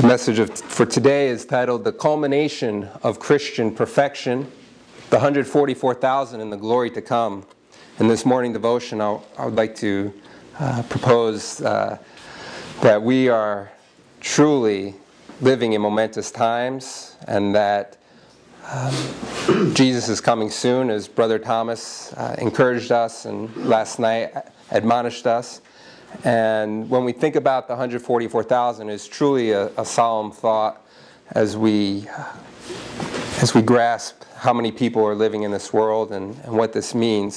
The message for today is titled, The Culmination of Christian Perfection, the 144,000 and the Glory to Come. In this morning devotion, I would like to propose that we are truly living in momentous times, and that Jesus is coming soon, as Brother Thomas encouraged us and last night admonished us. And when we think about the 144,000, it's truly a solemn thought as we grasp how many people are living in this world and what this means.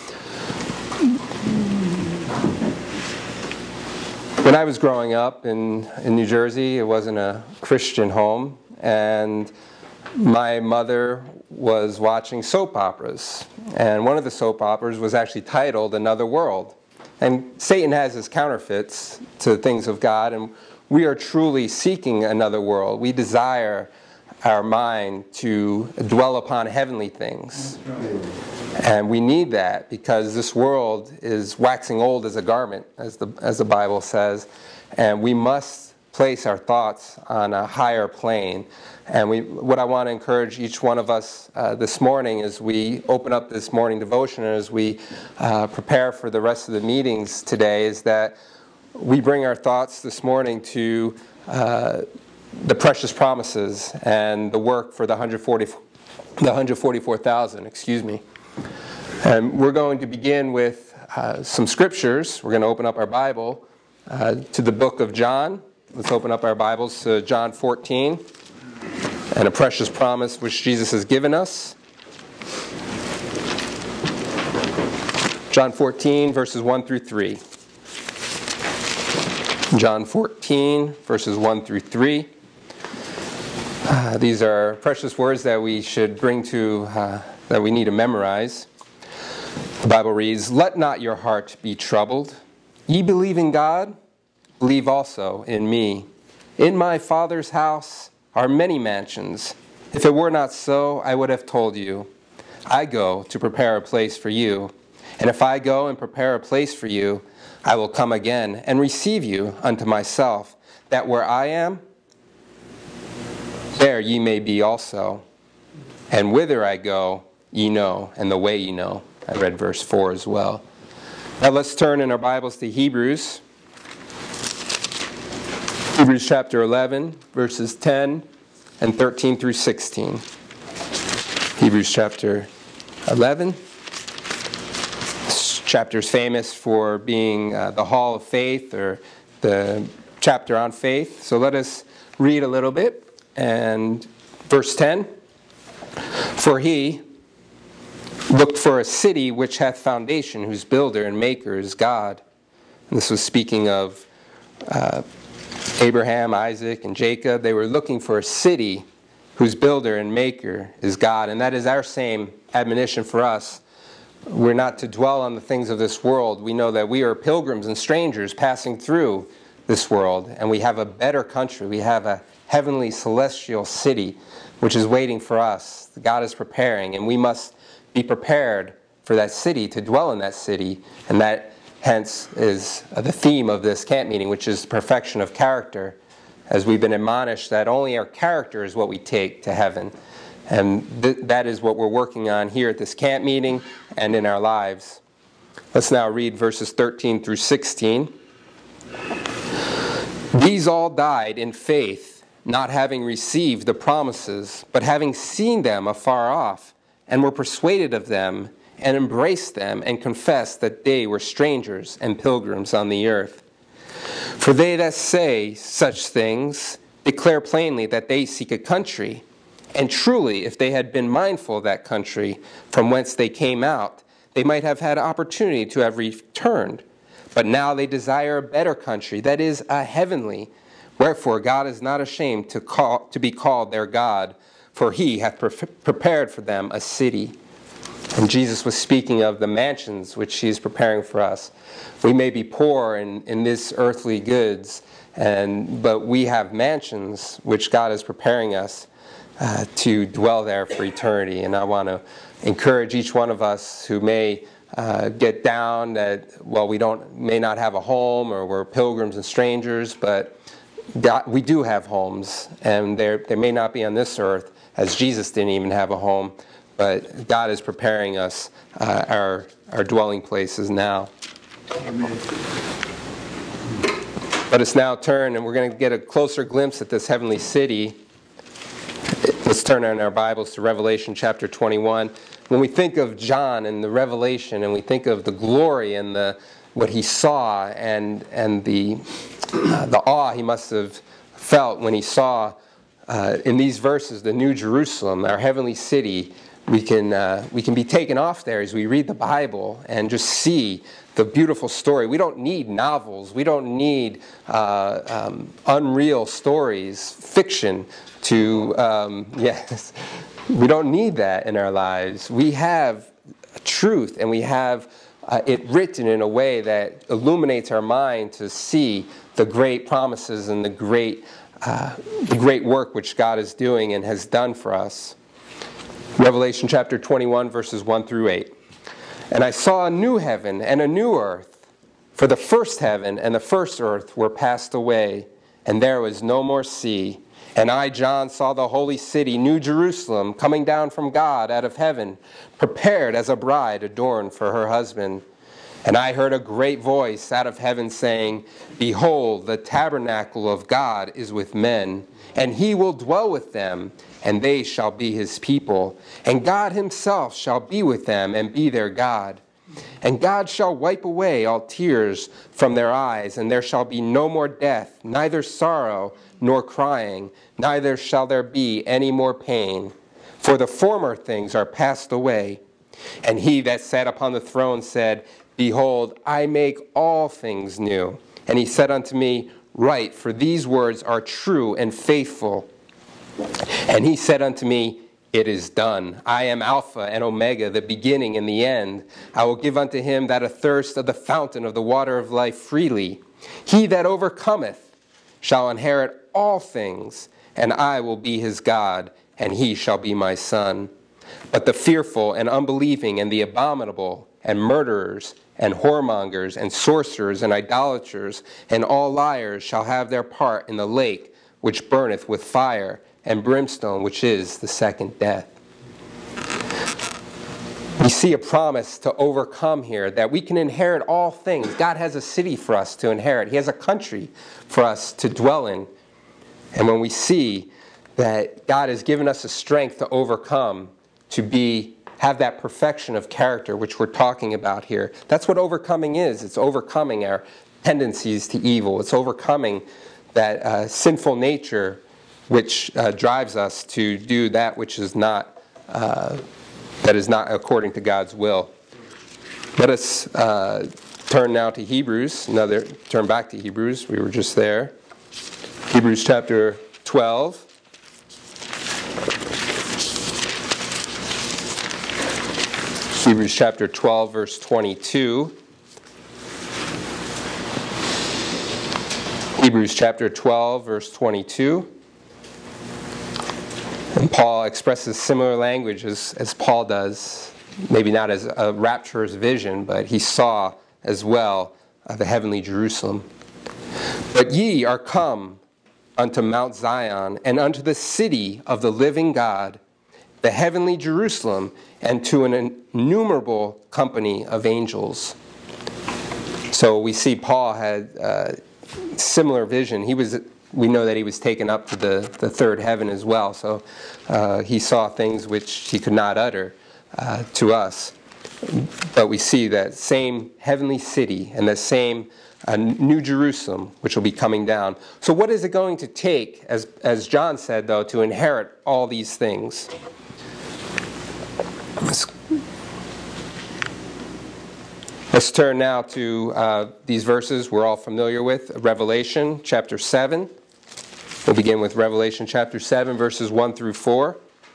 When I was growing up in New Jersey, it wasn't a Christian home, and my mother was watching soap operas. And one of the soap operas was actually titled Another World. And Satan has his counterfeits to the things of God, and we are truly seeking another world. We desire our mind to dwell upon heavenly things. And we need that because this world is waxing old as a garment, as the Bible says, and we must place our thoughts on a higher plane. And what I want to encourage each one of us this morning as we open up this morning devotion and as we prepare for the rest of the meetings today is that we bring our thoughts this morning to the precious promises and the work for the 144,000, excuse me. And we're going to begin with some scriptures. We're going to open up our Bible to the book of John. Let's open up our Bibles to John 14 and a precious promise which Jesus has given us. John 14, verses 1 through 3. John 14, verses 1 through 3. These are precious words that we should bring to, that we need to memorize. The Bible reads, "Let not your heart be troubled. Ye believe in God, believe also in me. In my Father's house are many mansions. If it were not so, I would have told you. I go to prepare a place for you. And if I go and prepare a place for you, I will come again and receive you unto myself, that where I am, there ye may be also. And whither I go, ye know, and the way ye know." I read verse 4 as well. Now let's turn in our Bibles to Hebrews. Hebrews chapter 11, verses 10 and 13 through 16. Hebrews chapter 11. This chapter is famous for being the Hall of Faith, or the chapter on faith. So let us read a little bit. And verse 10, "For he looked for a city which hath foundation, whose builder and maker is God." And this was speaking of Abraham, Isaac, and Jacob. They were looking for a city whose builder and maker is God. And that is our same admonition for us. We're not to dwell on the things of this world. We know that we are pilgrims and strangers passing through this world. And we have a better country. We have a heavenly celestial city which is waiting for us. God is preparing, and we must be prepared for that city, to dwell in that city. And that hence is the theme of this camp meeting, which is perfection of character, as we've been admonished that only our character is what we take to heaven. And that is what we're working on here at this camp meeting and in our lives. Let's now read verses 13 through 16. "These all died in faith, not having received the promises, but having seen them afar off, and were persuaded of them, and embraced them, and confessed that they were strangers and pilgrims on the earth. For they that say such things declare plainly that they seek a country. And truly, if they had been mindful of that country from whence they came out, they might have had opportunity to have returned. But now they desire a better country, that is, a heavenly. Wherefore God is not ashamed to be called their God, for he hath prepared for them a city." And Jesus was speaking of the mansions which he is preparing for us. We may be poor in this earthly goods, but we have mansions which God is preparing us to dwell there for eternity. And I want to encourage each one of us who may get down that, well, may not have a home, or we're pilgrims and strangers, but we do have homes, and they may not be on this earth, as Jesus didn't even have a home, but God is preparing us our dwelling places now. Amen. Let us now turn, and we're going to get a closer glimpse at this heavenly city. Let's turn in our Bibles to Revelation chapter 21. When we think of John and the Revelation, and we think of the glory and what he saw, and the awe he must have felt when he saw in these verses the New Jerusalem, our heavenly city, we can be taken off there as we read the Bible and just see the beautiful story. We don't need novels. We don't need unreal stories, fiction to, yes. We don't need that in our lives. We have truth, and we have it written in a way that illuminates our mind to see the great promises and the great work which God is doing and has done for us. Revelation chapter 21, verses 1 through 8. And I saw a new heaven and a new earth, for the first heaven and the first earth were passed away, and there was no more sea. And I, John, saw the holy city, New Jerusalem, coming down from God out of heaven, prepared as a bride adorned for her husband. And I heard a great voice out of heaven saying, Behold, the tabernacle of God is with men, and he will dwell with them, and they shall be his people. And God himself shall be with them and be their God. And God shall wipe away all tears from their eyes, and there shall be no more death, neither sorrow nor crying, neither shall there be any more pain. For the former things are passed away. And he that sat upon the throne said, Behold, I make all things new. And he said unto me, Write, for these words are true and faithful. And he said unto me, It is done. I am Alpha and Omega, the beginning and the end. I will give unto him that athirst of the fountain of the water of life freely. He that overcometh shall inherit all things, and I will be his God, and he shall be my son. But the fearful and unbelieving and the abominable and murderers and whoremongers and sorcerers and idolaters and all liars shall have their part in the lake which burneth with fire and brimstone, which is the second death. We see a promise to overcome here, that we can inherit all things. God has a city for us to inherit. He has a country for us to dwell in. And when we see that God has given us a strength to overcome, to have that perfection of character which we're talking about here, that's what overcoming is. It's overcoming our tendencies to evil. It's overcoming that sinful nature which drives us to do that which is not according to God's will. Let us turn now to Hebrews. Turn back to Hebrews. We were just there. Hebrews chapter 12. Hebrews chapter 12, verse 22. Hebrews chapter 12, verse 22. And Paul expresses similar language as Paul does, maybe not as a rapturous vision, but he saw as well the heavenly Jerusalem. But ye are come unto Mount Zion, and unto the city of the living God, the heavenly Jerusalem, and to an innumerable company of angels. So we see Paul had similar vision. We know that he was taken up to the third heaven as well. So he saw things which he could not utter to us. But we see that same heavenly city and the same New Jerusalem which will be coming down. So what is it going to take, as John said, though, to inherit all these things? Let's turn now to these verses we're all familiar with. Revelation chapter 7. We'll begin with Revelation chapter 7, verses 1 through 4.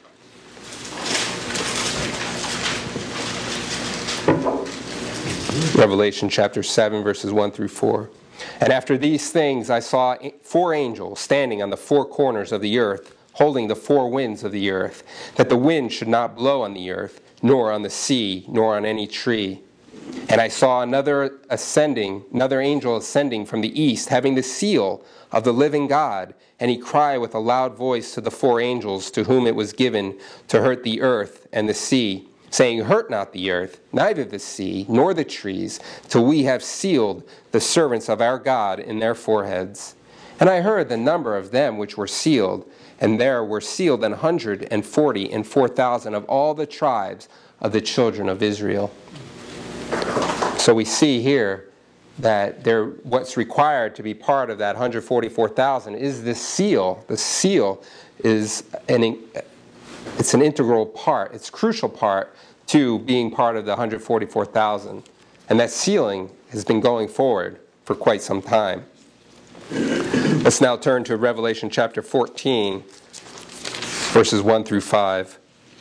Revelation chapter 7, verses 1 through 4. And after these things I saw 4 angels standing on the 4 corners of the earth, holding the 4 winds of the earth, that the wind should not blow on the earth, nor on the sea, nor on any tree. And I saw another angel ascending from the east, having the seal of the living God. And he cried with a loud voice to the four angels to whom it was given to hurt the earth and the sea, saying, Hurt not the earth, neither the sea, nor the trees, till we have sealed the servants of our God in their foreheads. And I heard the number of them which were sealed, and there were sealed 144,000 of all the tribes of the children of Israel. So we see here that what's required to be part of that 144,000 is this seal. The seal is it's an integral part, it's a crucial part to being part of the 144,000. And that sealing has been going forward for quite some time. Let's now turn to Revelation chapter 14, verses 1 through 5.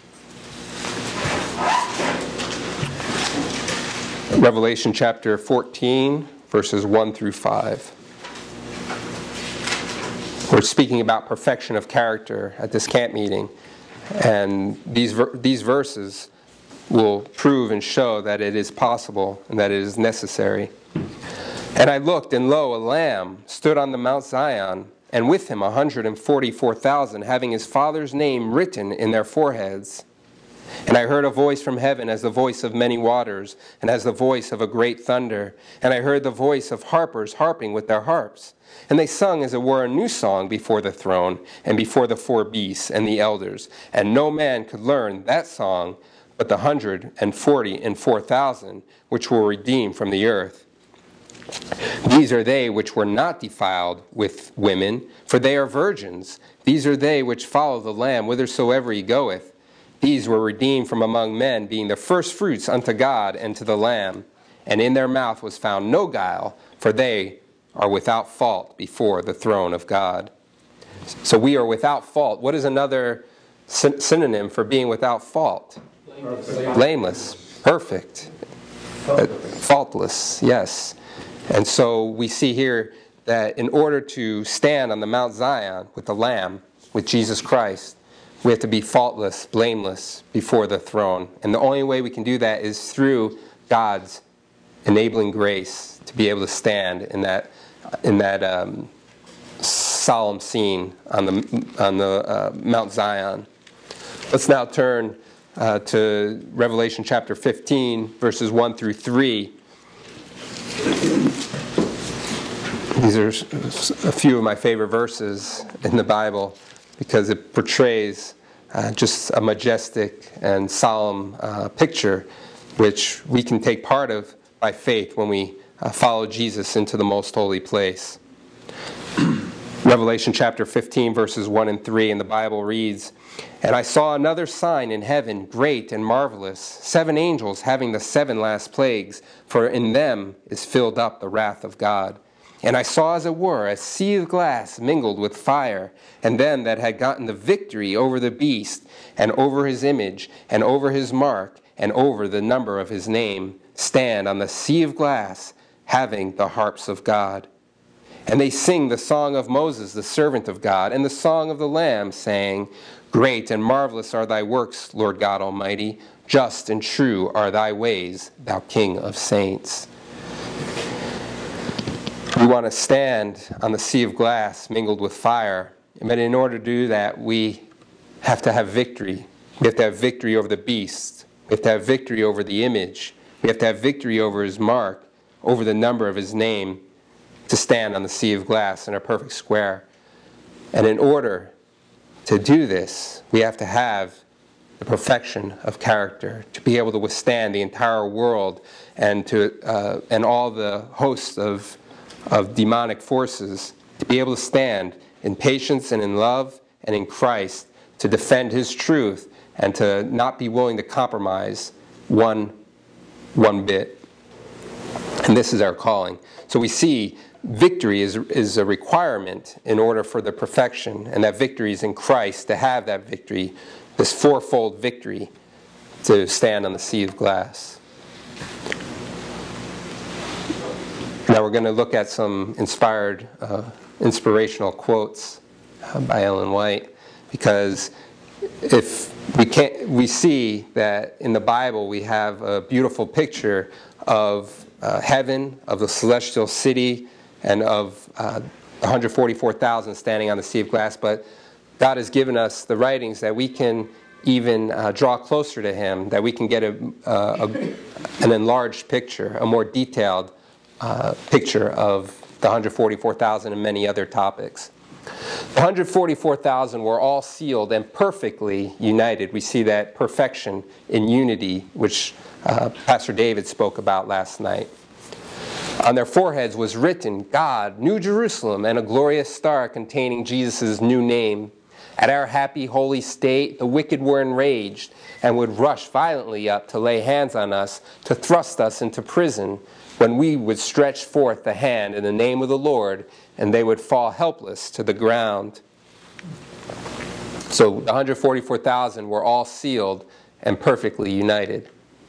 Revelation chapter 14, verses 1 through 5. We're speaking about perfection of character at this camp meeting. And these verses will prove and show that it is possible and that it is necessary. And I looked, and lo, a Lamb stood on the Mount Zion, and with him 144,000, having his Father's name written in their foreheads. And I heard a voice from heaven as the voice of many waters, and as the voice of a great thunder. And I heard the voice of harpers harping with their harps. And they sung as it were a new song before the throne, and before the four beasts and the elders. And no man could learn that song but the 144,000 which were redeemed from the earth. These are they which were not defiled with women, for they are virgins. These are they which follow the Lamb whithersoever he goeth. These were redeemed from among men, being the firstfruits unto God and to the Lamb. And in their mouth was found no guile, for they are without fault before the throne of God. So we are without fault. What is another synonym for being without fault? Blameless. Perfect. Faultless, yes. And so we see here that in order to stand on the Mount Zion with the Lamb, with Jesus Christ, we have to be faultless, blameless before the throne. And the only way we can do that is through God's enabling grace to be able to stand in that solemn scene on the Mount Zion. Let's now turn to Revelation chapter 15, verses 1 through 3. These are a few of my favorite verses in the Bible because it portrays just a majestic and solemn picture which we can take part of by faith when we follow Jesus into the most holy place. Revelation chapter 15, verses 1 and 3, and the Bible reads, And I saw another sign in heaven, great and marvelous, 7 angels having the 7 last plagues, for in them is filled up the wrath of God. And I saw, as it were, a sea of glass mingled with fire, and them that had gotten the victory over the beast, and over his image, and over his mark, and over the number of his name, stand on the sea of glass, having the harps of God. And they sing the song of Moses, the servant of God, and the song of the Lamb, saying, Great and marvelous are thy works, Lord God Almighty. Just and true are thy ways, thou King of saints. We want to stand on the sea of glass mingled with fire. But in order to do that, we have to have victory. We have to have victory over the beast. We have to have victory over the image. We have to have victory over his mark, over the number of his name, to stand on the sea of glass in a perfect square. And in order to do this, we have to have the perfection of character, to be able to withstand the entire world and all the hosts of demonic forces, to be able to stand in patience and in love and in Christ, to defend his truth and to not be willing to compromise one bit. And this is our calling. So we see victory is a requirement in order for the perfection, and that victory is in Christ, to have that victory, this fourfold victory, to stand on the sea of glass. Now we're going to look at some inspirational quotes by Ellen White, because we see that in the Bible we have a beautiful picture of heaven, of the celestial city, and of 144,000 standing on the sea of glass. But God has given us the writings that we can even draw closer to Him, that we can get an enlarged picture, a more detailed picture of the 144,000 and many other topics. The 144,000 were all sealed and perfectly united. We see that perfection in unity, which Pastor David spoke about last night. On their foreheads was written, God, New Jerusalem, and a glorious star containing Jesus' new name. At our happy, holy state, the wicked were enraged and would rush violently up to lay hands on us, to thrust us into prison, when we would stretch forth the hand in the name of the Lord, and they would fall helpless to the ground. So the 144,000 were all sealed and perfectly united.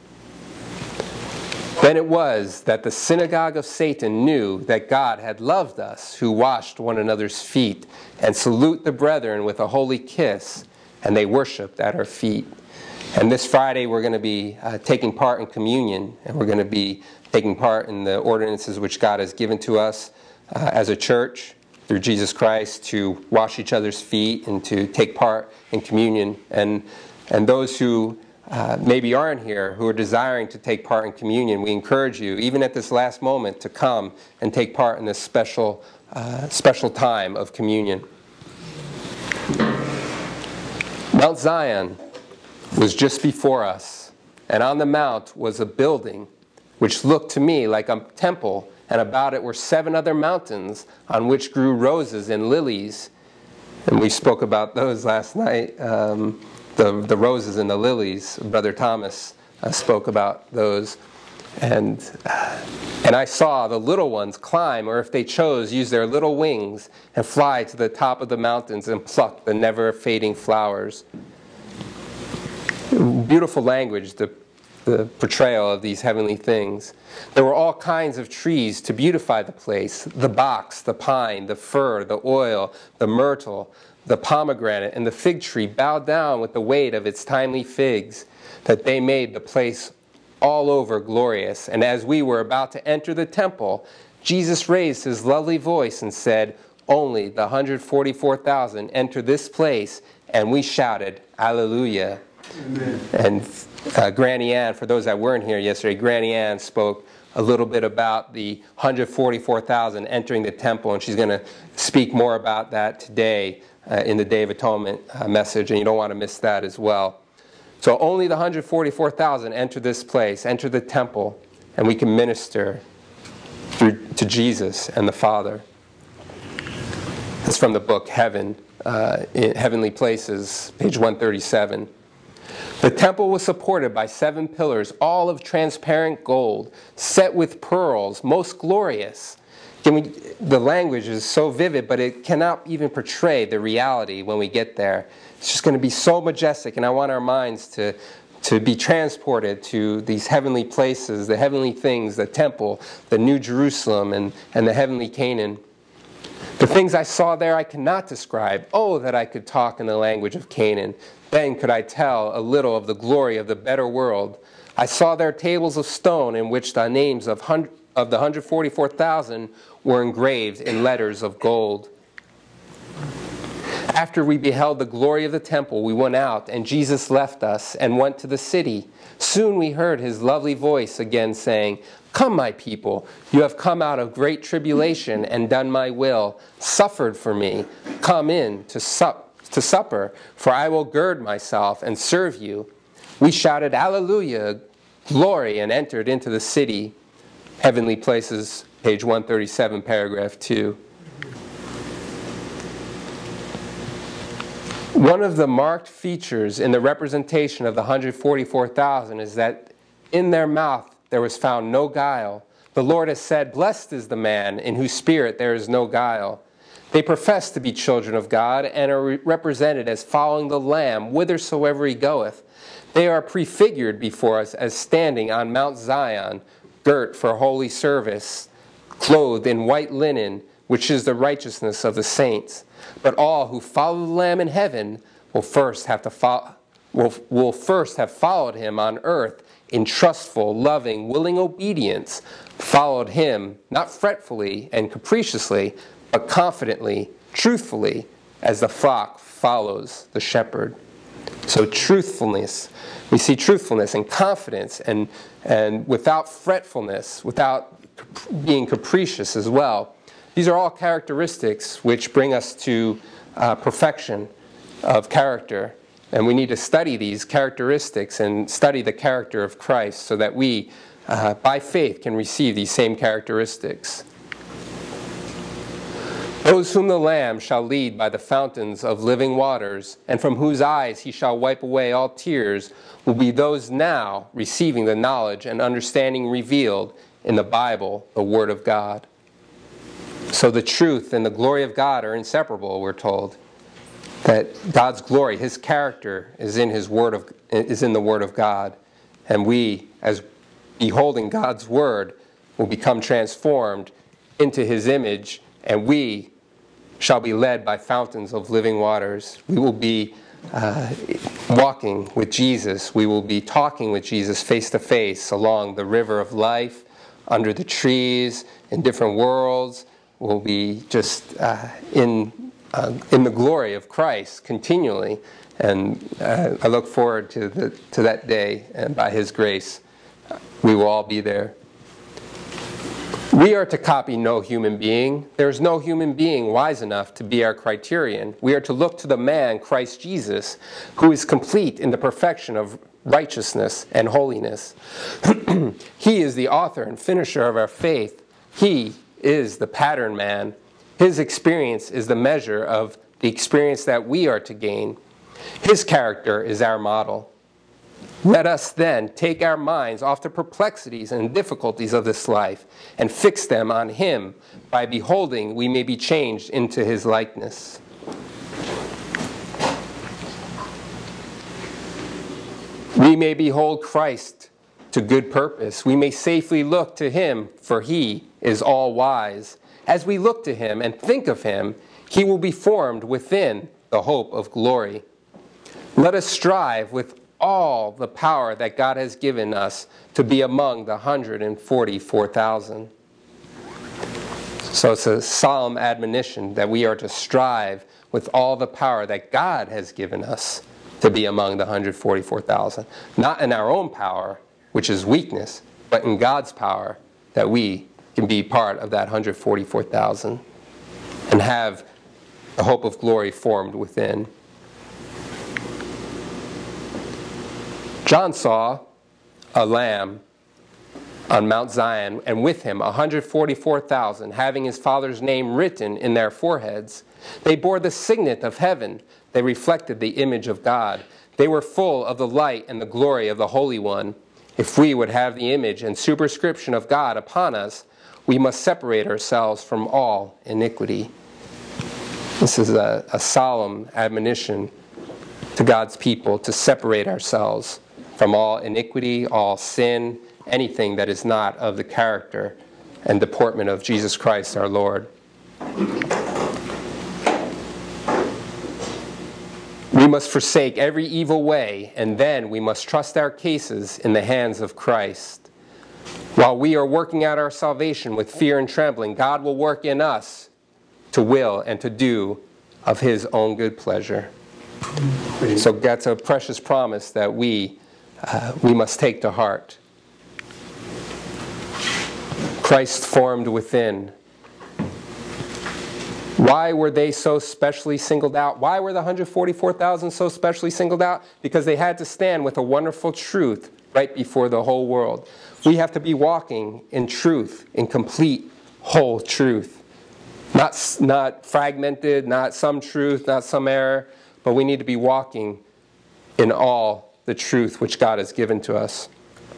Then it was that the synagogue of Satan knew that God had loved us, who washed one another's feet, and salute the brethren with a holy kiss, and they worshipped at our feet. And this Friday we're going to be taking part in communion, and we're going to be taking part in the ordinances which God has given to us as a church through Jesus Christ to wash each other's feet and to take part in communion. And those who maybe aren't here, who are desiring to take part in communion, we encourage you, even at this last moment, to come and take part in this special time of communion. Mount Zion was just before us, and on the mount was a building which looked to me like a temple, and about it were 7 other mountains on which grew roses and lilies. And we spoke about those last night. The roses and the lilies. Brother Thomas spoke about those. And I saw the little ones climb, or if they chose, use their little wings and fly to the top of the mountains and pluck the never-fading flowers. Beautiful language, the portrayal of these heavenly things. There were all kinds of trees to beautify the place: the box, the pine, the fir, the oil, the myrtle, the pomegranate, and the fig tree bowed down with the weight of its timely figs, that they made the place all over glorious. And as we were about to enter the temple, Jesus raised his lovely voice and said, only the 144,000 enter this place, and we shouted, Alleluia. Amen. And Granny Ann, for those that weren't here yesterday, Granny Ann spoke a little bit about the 144,000 entering the temple, and she's going to speak more about that today in the Day of Atonement message, and you don't want to miss that as well. So only the 144,000 enter this place, enter the temple, and we can minister to Jesus and the Father. That's from the book Heaven, in Heavenly Places, page 137. The temple was supported by 7 pillars, all of transparent gold, set with pearls, most glorious. The language is so vivid, but it cannot even portray the reality when we get there. It's just going to be so majestic, and I want our minds to be transported to these heavenly places, the heavenly things, the temple, the New Jerusalem, and the heavenly Canaan. The things I saw there I cannot describe. Oh, that I could talk in the language of Canaan. Then could I tell a little of the glory of the better world. I saw there tables of stone in which the names of the 144,000 were engraved in letters of gold. After we beheld the glory of the temple, we went out, and Jesus left us and went to the city. Soon we heard his lovely voice again saying, Come, my people, you have come out of great tribulation and done my will, suffered for me. Come in to supper, for I will gird myself and serve you. We shouted, Alleluia, glory, and entered into the city. Heavenly Places, page 137, paragraph 2. One of the marked features in the representation of the 144,000 is that in their mouth there was found no guile. The Lord has said, Blessed is the man in whose spirit there is no guile. They profess to be children of God and are represented as following the Lamb whithersoever he goeth. They are prefigured before us as standing on Mount Zion, girt for holy service, clothed in white linen, which is the righteousness of the saints. But all who follow the Lamb in heaven will first have followed him on earth in trustful, loving, willing obedience, followed him not fretfully and capriciously, but confidently, truthfully, as the flock follows the shepherd. So truthfulness, we see truthfulness and confidence and without fretfulness, without being capricious as well. These are all characteristics which bring us to perfection of character. And we need to study these characteristics and study the character of Christ so that we, by faith, can receive these same characteristics. Those whom the Lamb shall lead by the fountains of living waters, and from whose eyes he shall wipe away all tears, will be those now receiving the knowledge and understanding revealed in the Bible, the Word of God. So the truth and the glory of God are inseparable, we're told. That God's glory, his character, is in the Word of God. And we, as beholding God's Word, will become transformed into his image, and we shall be led by fountains of living waters. We will be walking with Jesus. We will be talking with Jesus face to face along the river of life, under the trees, in different worlds. We'll be just in the glory of Christ continually. And I look forward to that day, and by his grace, we will all be there. We are to copy no human being. There is no human being wise enough to be our criterion. We are to look to the man, Christ Jesus, who is complete in the perfection of righteousness and holiness. He is the author and finisher of our faith. He is the pattern man. His experience is the measure of the experience that we are to gain. His character is our model. Let us then take our minds off the perplexities and difficulties of this life and fix them on him. By beholding, we may be changed into his likeness. We may behold Christ to good purpose. We may safely look to him, for he is all wise. As we look to him and think of him, he will be formed within the hope of glory. Let us strive with all the power that God has given us to be among the 144,000. So it's a solemn admonition that we are to strive with all the power that God has given us to be among the 144,000. Not in our own power, which is weakness, but in God's power, that we can be part of that 144,000 and have the hope of glory formed within. John saw a lamb on Mount Zion, and with him 144,000, having his Father's name written in their foreheads. They bore the signet of heaven. They reflected the image of God. They were full of the light and the glory of the Holy One. If we would have the image and superscription of God upon us, we must separate ourselves from all iniquity. This is a solemn admonition to God's people to separate ourselves from all iniquity, all sin, anything that is not of the character and deportment of Jesus Christ our Lord. We must forsake every evil way, and then we must trust our cases in the hands of Christ. While we are working out our salvation with fear and trembling, God will work in us to will and to do of his own good pleasure. So that's a precious promise that we must take to heart. Christ formed within. Why were they so specially singled out? Why were the 144,000 so specially singled out? Because they had to stand with a wonderful truth right before the whole world. We have to be walking in truth, in complete, whole truth. Not fragmented, not some truth, not some error, but we need to be walking in all the truth which God has given to us.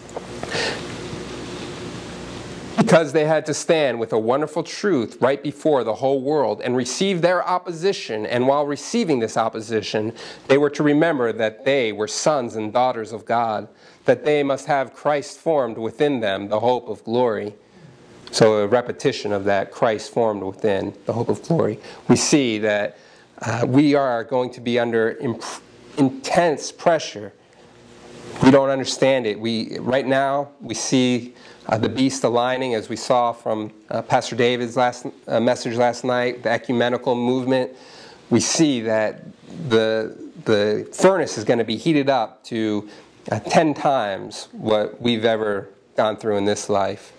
Because they had to stand with a wonderful truth right before the whole world and receive their opposition, and while receiving this opposition, they were to remember that they were sons and daughters of God, that they must have Christ formed within them, the hope of glory. So a repetition of that, Christ formed within, the hope of glory. We see that we are going to be under intense pressure. We don't understand it. Right now, we see the beast aligning, as we saw from Pastor David's message last night, the ecumenical movement. We see that the furnace is going to be heated up to 10 times what we've ever gone through in this life.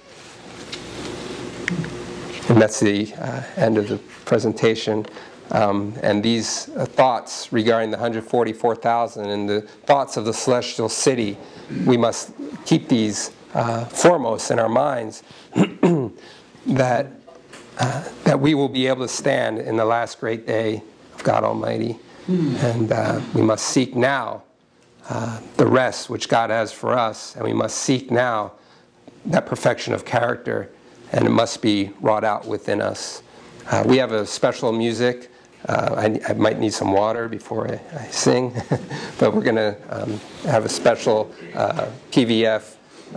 And that's the end of the presentation. And these thoughts regarding the 144,000 and the thoughts of the celestial city, we must keep these foremost in our minds, that we will be able to stand in the last great day of God Almighty. And we must seek now the rest which God has for us, and we must seek now that perfection of character, and it must be wrought out within us. We have a special music. I might need some water before I sing, but we're going to have a special PVF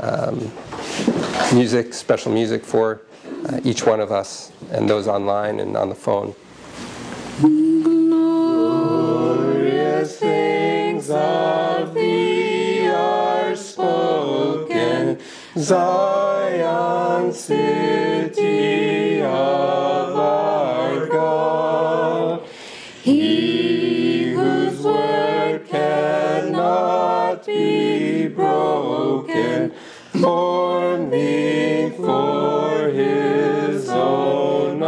music, special music for each one of us and those online and on the phone. Glorious things of thee are spoken, Zion, city of our God. He whose word cannot be broken, formed thee for his own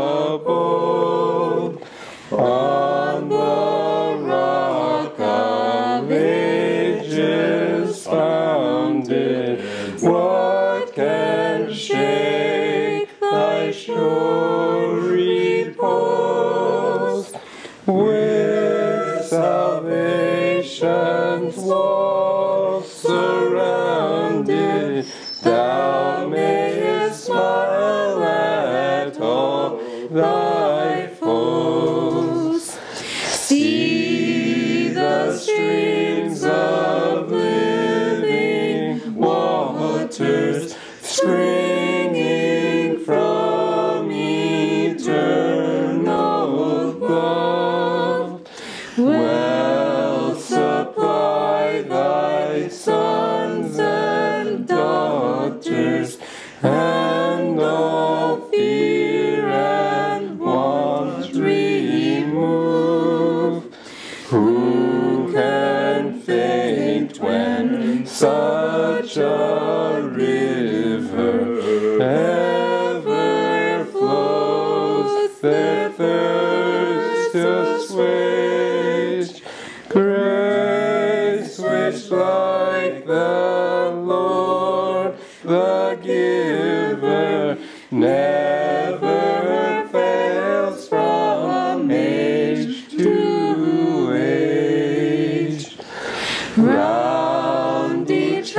abode. On the rock of ages founded, what can shake thy sure repose? With salvation's walls surrounded, thou mayest smile at all thy foes. See the streams of living waters springing from eternal love. Well supply thy sons and daughters, and all fear and want remove. Who can faint when such a river ever flows, their thirst to assuage? Grace which like the Lord, the giver, never fails from age to age. Round each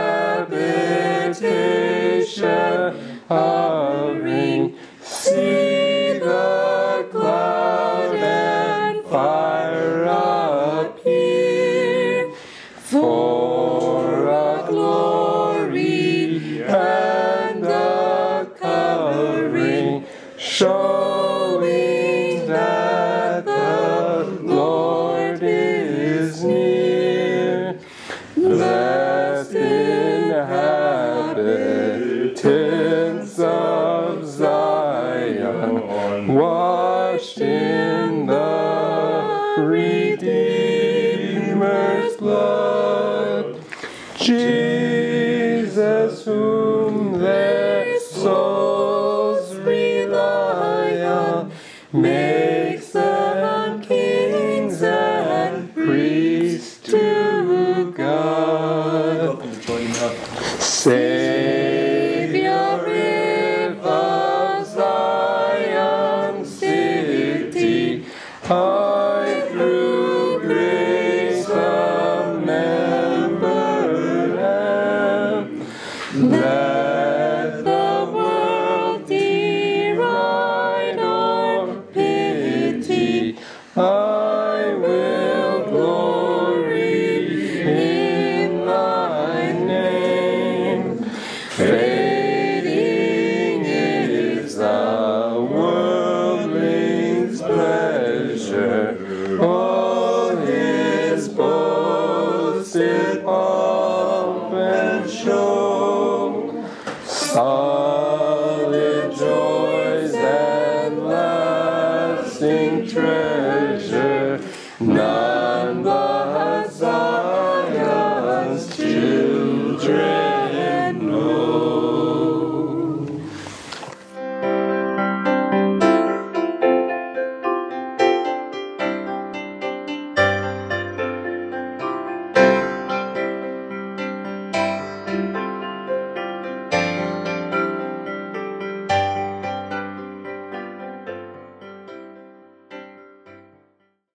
habitation hovering, see the cloud and fire appear, for a glory and a cover show.